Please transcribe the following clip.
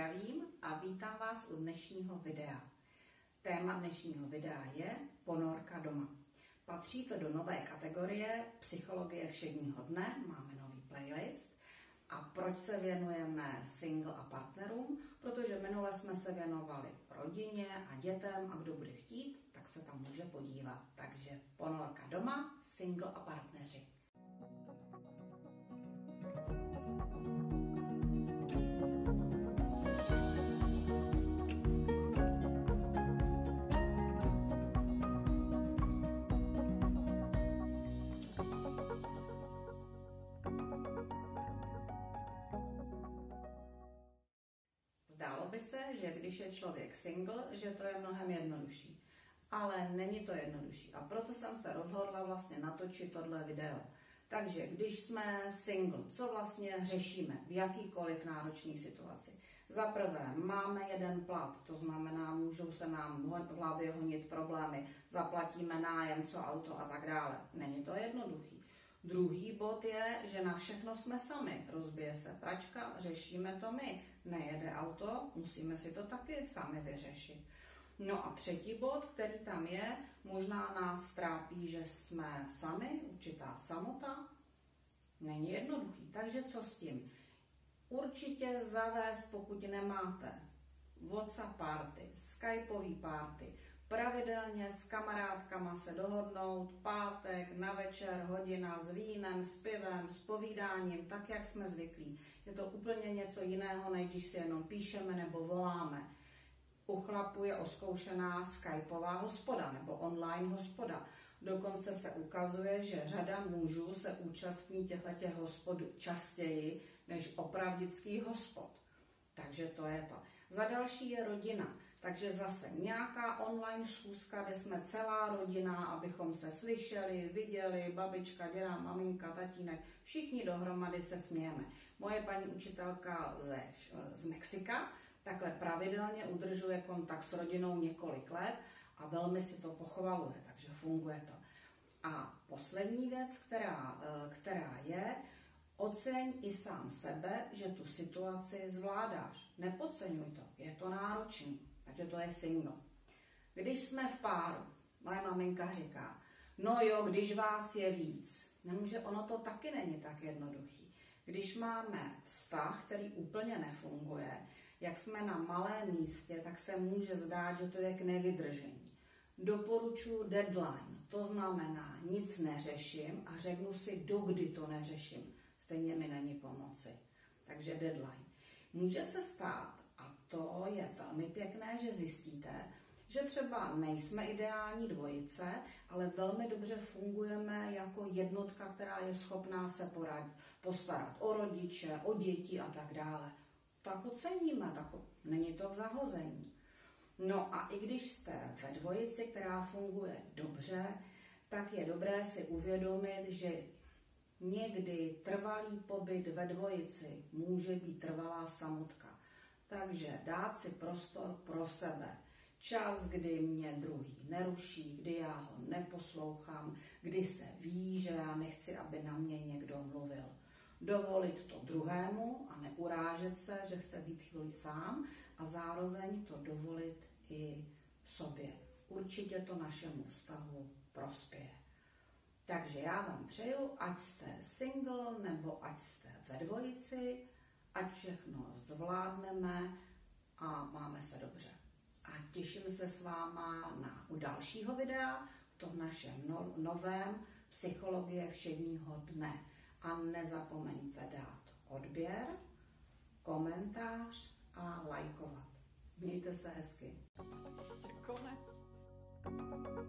zdravím a vítám vás u dnešního videa. Téma dnešního videa je ponorka doma. Patří to do nové kategorie Psychologie všedního dne, máme nový playlist. A proč se věnujeme single a partnerům? Protože minule jsme se věnovali rodině a dětem a kdo bude chtít, tak se tam může podívat. Takže ponorka doma, single a partneři. Zdálo by se, že když je člověk single, že to je mnohem jednodušší. Ale není to jednodušší. A proto jsem se rozhodla vlastně natočit tohle video. Takže když jsme single, co vlastně řešíme v jakýkoliv náročné situaci? Za prvé, máme jeden plat, to znamená, můžou se nám v hlavě honit problémy, zaplatíme nájem, co auto a tak dále. Není to jednoduchý. Druhý bod je, že na všechno jsme sami. Rozbije se pračka, řešíme to my. Nejede auto, musíme si to taky sami vyřešit. No a třetí bod, který tam je, možná nás trápí, že jsme sami, určitá samota. Není jednoduchý. Takže co s tím? Určitě zavést, pokud nemáte WhatsApp party, Skypeový party, pravidelně s kamarádkama se dohodnout, pátek, na večer, hodina s vínem, s pivem, s povídáním, tak, jak jsme zvyklí. Je to úplně něco jiného, než když si jenom píšeme nebo voláme. U chlapů je oskoušená skypová hospoda nebo online hospoda. Dokonce se ukazuje, že řada mužů se účastní těchto hospod častěji než opravdických hospod. Takže to je to. Za další je rodina. Takže zase nějaká online schůzka, kde jsme celá rodina, abychom se slyšeli, viděli, babička, děda, maminka, tatínek, všichni dohromady se smějeme. Moje paní učitelka z Mexika takhle pravidelně udržuje kontakt s rodinou několik let a velmi si to pochvaluje, takže funguje to. A poslední věc, která je, oceň i sám sebe, že tu situaci zvládáš. Nepodceňuj to, je to náročný. Takže to je single. Když jsme v páru, moje maminka říká, no jo, když vás je víc. Nemůže, ono to taky není tak jednoduchý. Když máme vztah, který úplně nefunguje, jak jsme na malém místě, tak se může zdát, že to je k nevydržení. Doporučuji deadline, to znamená, nic neřeším a řeknu si, dokdy to neřeším. Stejně mi není pomoci. Takže deadline. Může se stát, a to je velmi pěkné, že zjistíte, že třeba nejsme ideální dvojice, ale velmi dobře fungujeme jako jednotka, která je schopná se postarat o rodiče, o děti a tak dále. Tak oceníme, tak není to k zahození. No a i když jste ve dvojici, která funguje dobře, tak je dobré si uvědomit, že někdy trvalý pobyt ve dvojici může být trvalá samotka. Takže dát si prostor pro sebe. Čas, kdy mě druhý neruší, kdy já ho neposlouchám, kdy se ví, že já nechci, aby na mě někdo mluvil. Dovolit to druhému a neurážet se, že chce být chvíli sám a zároveň to dovolit i sobě. Určitě to našemu vztahu prospěje. Takže já vám přeju, ať jste single nebo ať jste ve dvojici, ať všechno zvládneme a máme se dobře. A těším se s váma u dalšího videa v tom našem novém Psychologie všedního dne. A nezapomeňte dát odběr, komentář a lajkovat. Mějte se hezky. Konec.